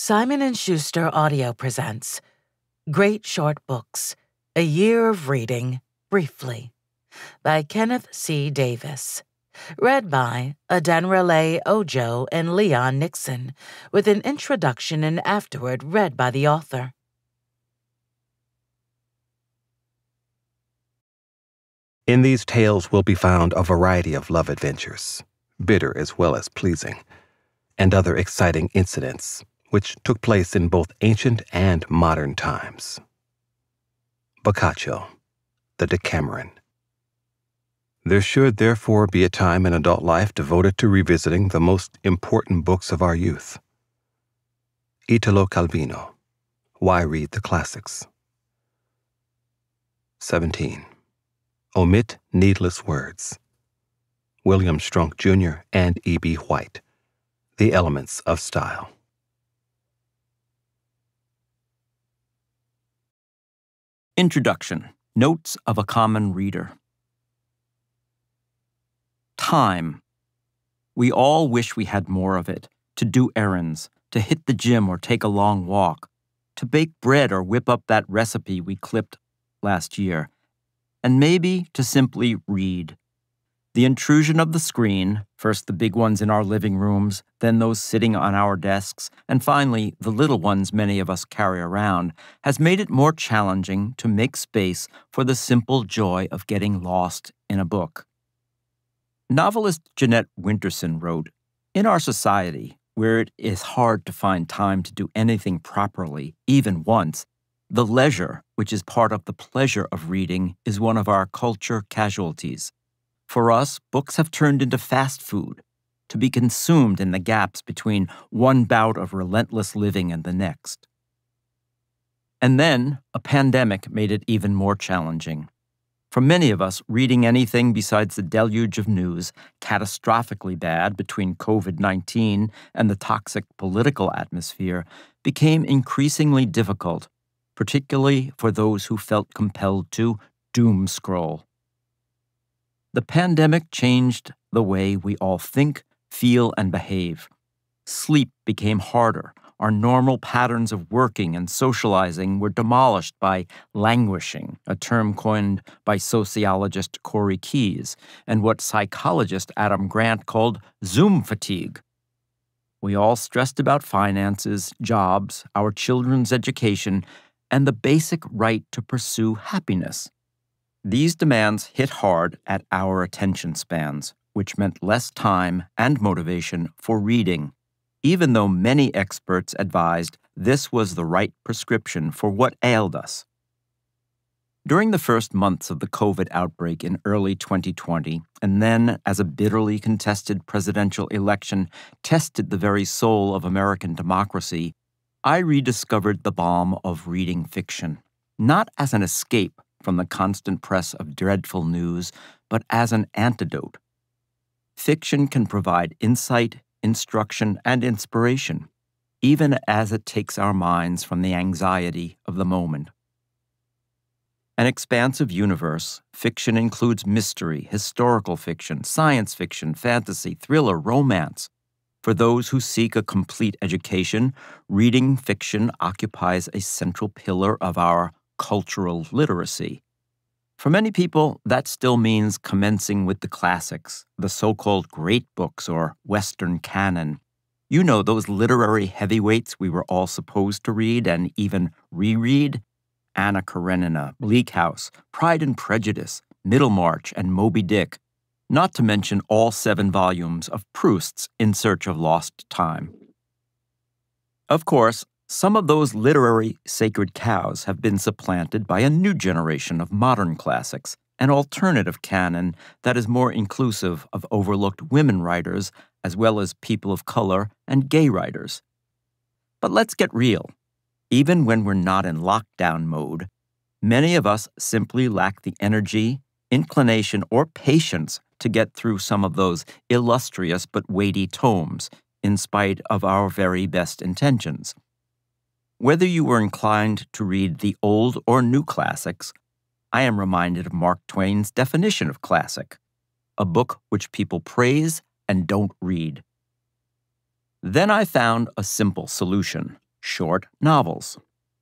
Simon & Schuster Audio presents Great Short Books, A Year of Reading, Briefly, by Kenneth C. Davis. Read by Adenrele Ojo and Leon Nixon, with an introduction and afterward read by the author. In these tales will be found a variety of love adventures, bitter as well as pleasing, and other exciting incidents which took place in both ancient and modern times. Boccaccio, the Decameron. There should therefore be a time in adult life devoted to revisiting the most important books of our youth. Italo Calvino, Why Read the Classics? 17. Omit Needless Words. William Strunk, Jr. and E.B. White, The Elements of Style. Introduction. Notes of a Common Reader. Time. We all wish we had more of it, to do errands, to hit the gym or take a long walk, to bake bread or whip up that recipe we clipped last year, and maybe to simply read. The intrusion of the screen, first the big ones in our living rooms, then those sitting on our desks, and finally the little ones many of us carry around, has made it more challenging to make space for the simple joy of getting lost in a book. Novelist Jeanette Winterson wrote, "In our society, where it is hard to find time to do anything properly, even once, the leisure, which is part of the pleasure of reading, is one of our culture casualties. For us, books have turned into fast food, to be consumed in the gaps between one bout of relentless living and the next." And then, a pandemic made it even more challenging. For many of us, reading anything besides the deluge of news, catastrophically bad between COVID-19 and the toxic political atmosphere, became increasingly difficult, particularly for those who felt compelled to doom scroll. The pandemic changed the way we all think, feel, and behave. Sleep became harder. Our normal patterns of working and socializing were demolished by languishing, a term coined by sociologist Corey Keyes, and what psychologist Adam Grant called Zoom fatigue. We all stressed about finances, jobs, our children's education, and the basic right to pursue happiness. These demands hit hard at our attention spans, which meant less time and motivation for reading, even though many experts advised this was the right prescription for what ailed us. During the first months of the COVID outbreak in early 2020, and then as a bitterly contested presidential election tested the very soul of American democracy, I rediscovered the balm of reading fiction, not as an escape from the constant press of dreadful news, but as an antidote. Fiction can provide insight, instruction, and inspiration, even as it takes our minds from the anxiety of the moment. An expansive universe, fiction includes mystery, historical fiction, science fiction, fantasy, thriller, romance. For those who seek a complete education, reading fiction occupies a central pillar of our cultural literacy. For many people, that still means commencing with the classics, the so-called great books or Western canon. You know, those literary heavyweights we were all supposed to read and even reread? Anna Karenina, Bleak House, Pride and Prejudice, Middlemarch, and Moby Dick, not to mention all 7 volumes of Proust's In Search of Lost Time. Of course, some of those literary sacred cows have been supplanted by a new generation of modern classics, an alternative canon that is more inclusive of overlooked women writers as well as people of color and gay writers. But let's get real. Even when we're not in lockdown mode, many of us simply lack the energy, inclination, or patience to get through some of those illustrious but weighty tomes, in spite of our very best intentions. Whether you were inclined to read the old or new classics, I am reminded of Mark Twain's definition of classic, a book which people praise and don't read. Then I found a simple solution, short novels.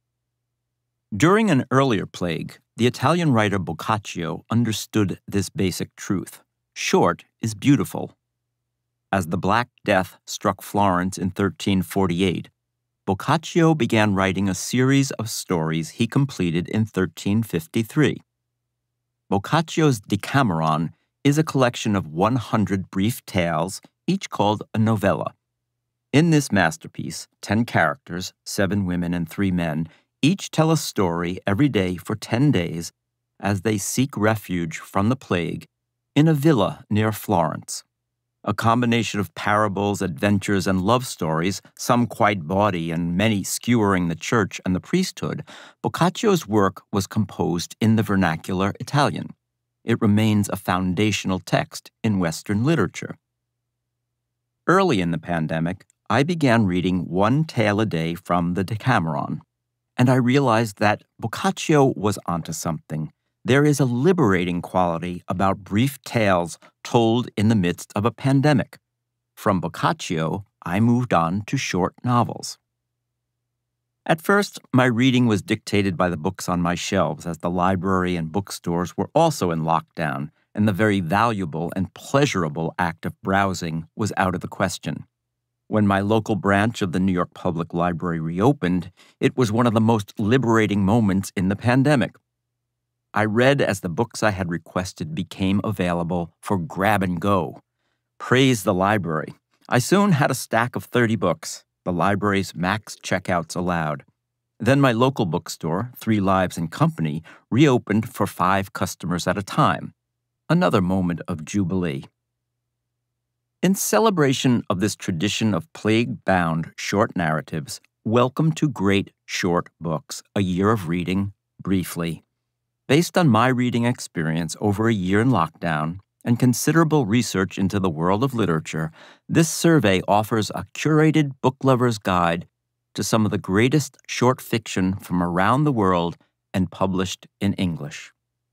During an earlier plague, the Italian writer Boccaccio understood this basic truth. Short is beautiful. As the Black Death struck Florence in 1348, Boccaccio began writing a series of stories he completed in 1353. Boccaccio's Decameron is a collection of 100 brief tales, each called a novella. In this masterpiece, 10 characters, 7 women and 3 men, each tell a story every day for 10 days as they seek refuge from the plague in a villa near Florence. A combination of parables, adventures, and love stories, some quite bawdy and many skewering the church and the priesthood, Boccaccio's work was composed in the vernacular Italian. It remains a foundational text in Western literature. Early in the pandemic, I began reading 1 tale a day from the Decameron, and I realized that Boccaccio was onto something. There is a liberating quality about brief tales told in the midst of a pandemic. From Boccaccio, I moved on to short novels. At first, my reading was dictated by the books on my shelves, as the library and bookstores were also in lockdown, and the very valuable and pleasurable act of browsing was out of the question. When my local branch of the New York Public Library reopened, it was one of the most liberating moments in the pandemic. I read as the books I had requested became available for grab and go. Praise the library. I soon had a stack of 30 books, the library's max checkouts allowed. Then my local bookstore, 3 Lives and Company, reopened for 5 customers at a time. Another moment of jubilee. In celebration of this tradition of plague-bound short narratives, welcome to Great Short Books, a year of reading, briefly. Based on my reading experience over a year in lockdown and considerable research into the world of literature, this survey offers a curated book lover's guide to some of the greatest short fiction from around the world and published in English.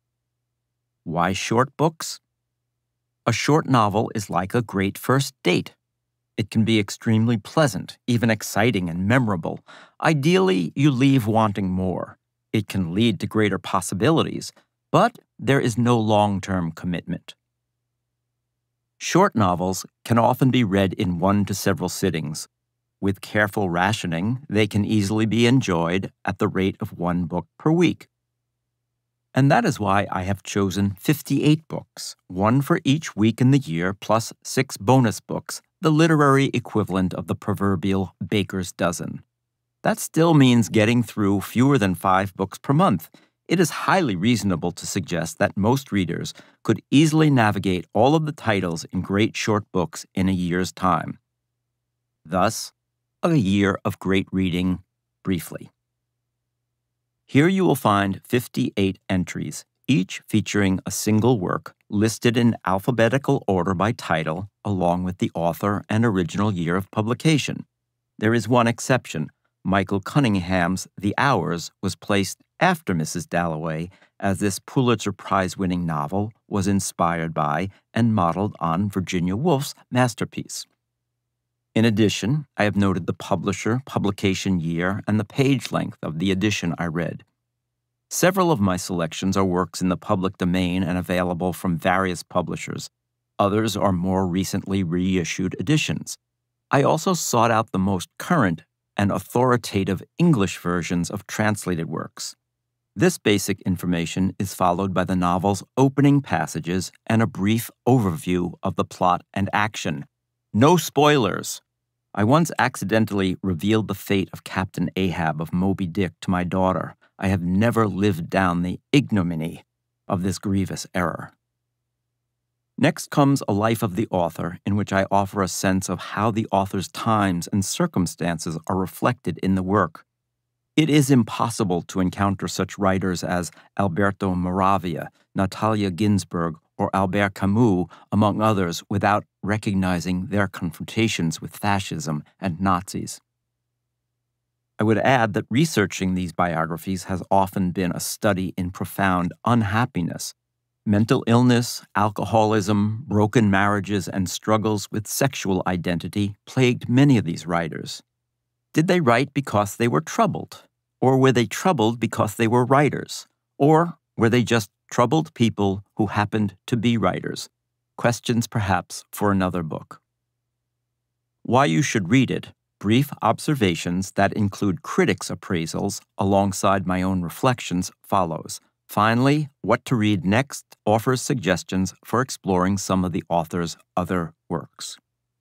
Why short books? A short novel is like a great first date. It can be extremely pleasant, even exciting and memorable. Ideally, you leave wanting more. It can lead to greater possibilities, but there is no long-term commitment. Short novels can often be read in 1 to several sittings. With careful rationing, they can easily be enjoyed at the rate of 1 book per week. And that is why I have chosen 58 books, 1 for each week in the year, plus 6 bonus books, the literary equivalent of the proverbial baker's dozen. That still means getting through fewer than 5 books per month. It is highly reasonable to suggest that most readers could easily navigate all of the titles in great short books in a year's time. Thus, a year of great reading, briefly. Here you will find 58 entries, each featuring a single work listed in alphabetical order by title, along with the author and original year of publication. There is one exception. Michael Cunningham's The Hours was placed after Mrs. Dalloway, as this Pulitzer Prize-winning novel was inspired by and modeled on Virginia Woolf's masterpiece. In addition, I have noted the publisher, publication year, and the page length of the edition I read. Several of my selections are works in the public domain and available from various publishers. Others are more recently reissued editions. I also sought out the most current and authoritative English versions of translated works. This basic information is followed by the novel's opening passages and a brief overview of the plot and action. No spoilers! I once accidentally revealed the fate of Captain Ahab of Moby Dick to my daughter. I have never lived down the ignominy of this grievous error. Next comes a life of the author, in which I offer a sense of how the author's times and circumstances are reflected in the work. It is impossible to encounter such writers as Alberto Moravia, Natalia Ginzburg, or Albert Camus, among others, without recognizing their confrontations with fascism and Nazis. I would add that researching these biographies has often been a study in profound unhappiness. Mental illness, alcoholism, broken marriages, and struggles with sexual identity plagued many of these writers. Did they write because they were troubled? Or were they troubled because they were writers? Or were they just troubled people who happened to be writers? Questions perhaps for another book. Why you should read it. Brief observations that include critics' appraisals alongside my own reflections follows. Finally, what to read next offers suggestions for exploring some of the author's other works.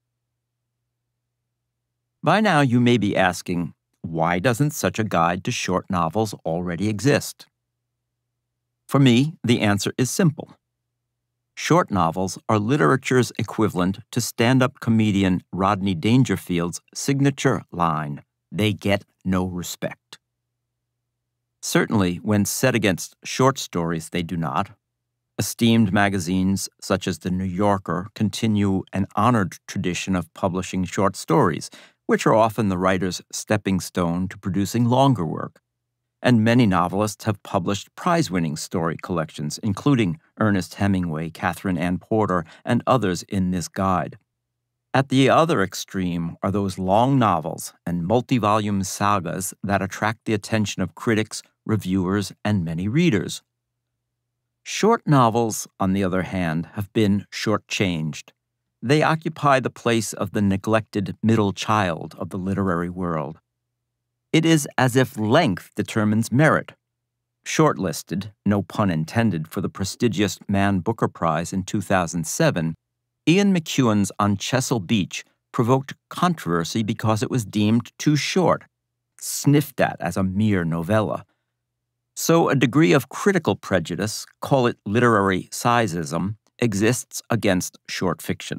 By now, you may be asking, why doesn't such a guide to short novels already exist? For me, the answer is simple. Short novels are literature's equivalent to stand-up comedian Rodney Dangerfield's signature line, "They get no respect." Certainly, when set against short stories, they do not. Esteemed magazines such as The New Yorker continue an honored tradition of publishing short stories, which are often the writer's stepping stone to producing longer work. And many novelists have published prize-winning story collections, including Ernest Hemingway, Catherine Ann Porter, and others in this guide. At the other extreme are those long novels and multi-volume sagas that attract the attention of critics, reviewers, and many readers. Short novels, on the other hand, have been shortchanged. They occupy the place of the neglected middle child of the literary world. It is as if length determines merit. Shortlisted, no pun intended, for the prestigious Man Booker Prize in 2007, Ian McEwan's On Chesil Beach provoked controversy because it was deemed too short, sniffed at as a mere novella. So a degree of critical prejudice, call it literary sizeism, exists against short fiction.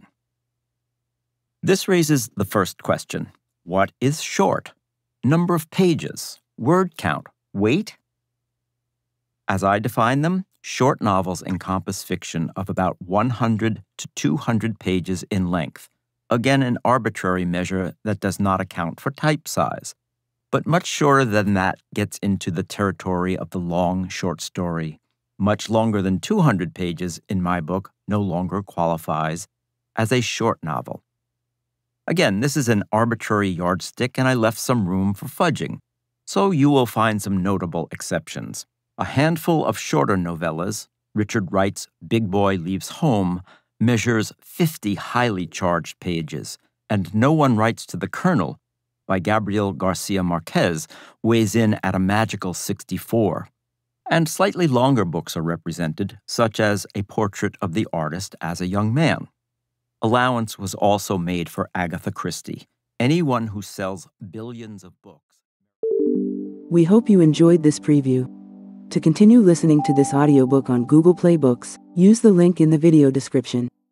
This raises the first question. What is short? Number of pages, word count, weight? As I define them, short novels encompass fiction of about 100 to 200 pages in length, again an arbitrary measure that does not account for type size. But much shorter than that gets into the territory of the long short story. Much longer than 200 pages in my book no longer qualifies as a short novel. Again, this is an arbitrary yardstick, and I left some room for fudging, so you will find some notable exceptions. A handful of shorter novellas, Richard Wright's Big Boy Leaves Home, measures 50 highly charged pages, and No One Writes to the Colonel, by Gabriel Garcia Marquez, weighs in at a magical 64. And slightly longer books are represented, such as A Portrait of the Artist as a Young Man. Allowance was also made for Agatha Christie, anyone who sells billions of books. We hope you enjoyed this preview. To continue listening to this audiobook on Google Play Books, use the link in the video description.